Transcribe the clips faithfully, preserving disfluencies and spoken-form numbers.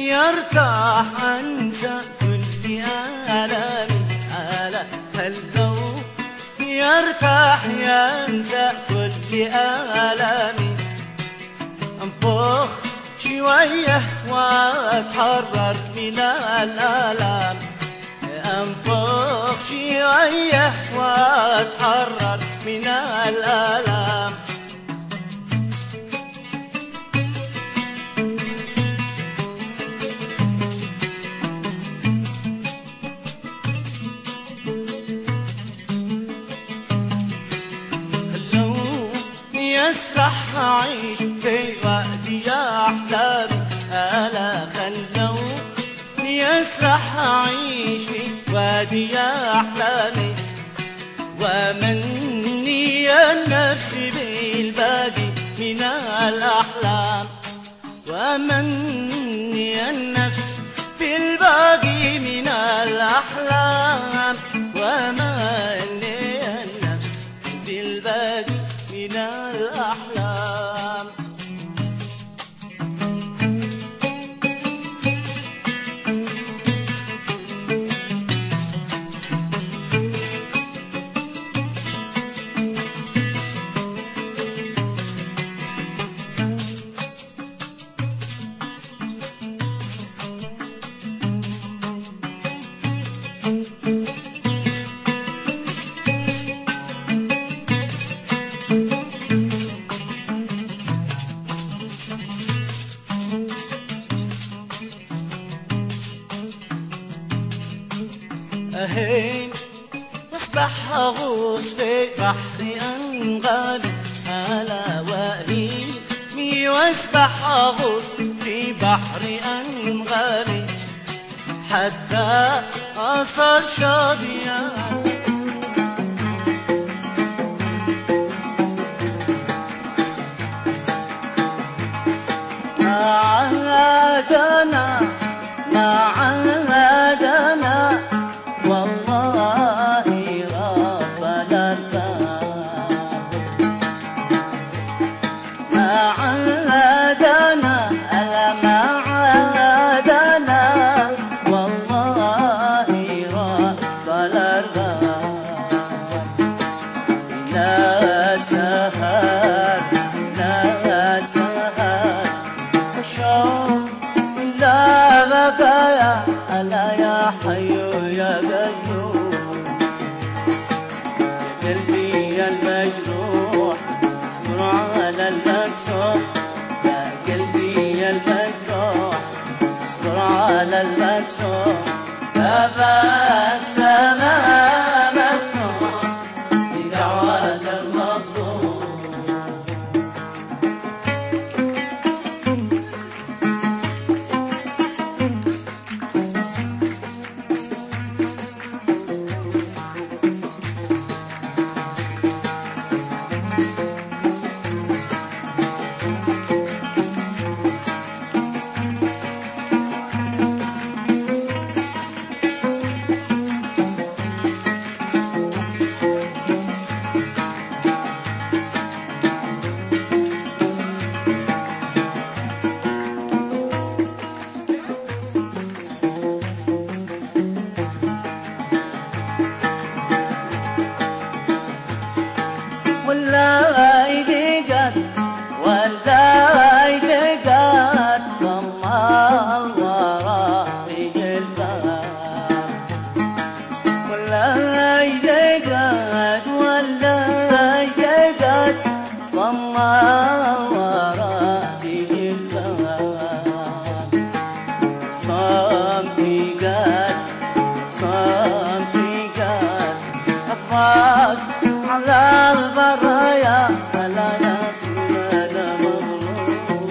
يرتاح أنسى كل آلامي على هالذوق، يرتاح ينسى كل آلامي. انفخ شوية واتحرر من الآلام، انفخ شوية واتحرر من الآلام. يسرح أعيش في وادي أحلامي، ألا خلو يسرح أعيش في وادي أحلامي. ومني النفس بالباقي من الأحلام، ومني النفس بالباقي من الأحلام، ومني النفس بالباقي من الأحلام. أهين واصبح أغوص في بحر أنغامي، ألا وهيمي واصبح أغوص في بحر أنغامي، حتى أصل شاطئا ما عادنا ما عادنا والله رب الأرباب. ما عادنا ألا ما عادنا والله رب الأرباب. لا سهر لا سهر وشوق لا بقايا، ألا يا حي يا قيوم. يا قلبي المجروح اصبر على المكسور، يا قلبي المجروح اصبر على المكسور. باب السماء مفتوح بدعوة المظلوم. والله دقت والله دقت ضمان ورائي الباب. والله دقت والله دقت ضمان ورائي الباب. صمتي قال صمتي قال أبغاك على البرايا، فلا نصيب هذا مظلوم.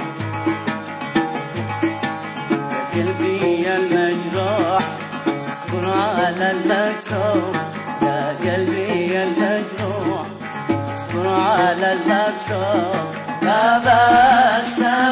يا قلبي المجروح اصبر على المكسور، يا قلبي المجروح اصبر على المكسور. باب السماء